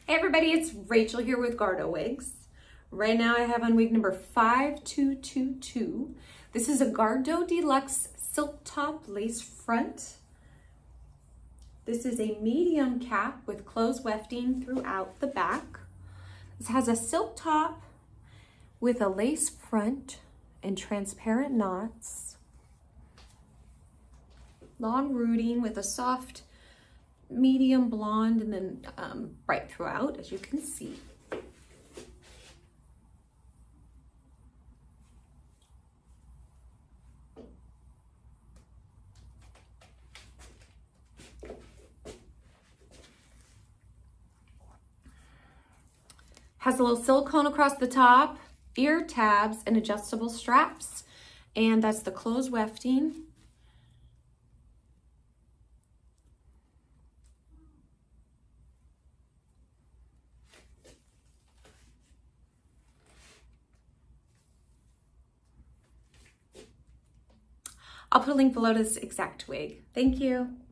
Hey everybody, it's Rachel here with Gardeaux wigs. Right now I have on wig number 5222. This is a Gardeaux Deluxe silk top lace front. This is a medium cap with closed wefting throughout the back. This has a silk top with a lace front and transparent knots. Long rooting with a soft medium blonde and then bright throughout, as you can see. Has a little silicone across the top, ear tabs, and adjustable straps, and that's the closed wefting. I'll put a link below to this exact wig. Thank you.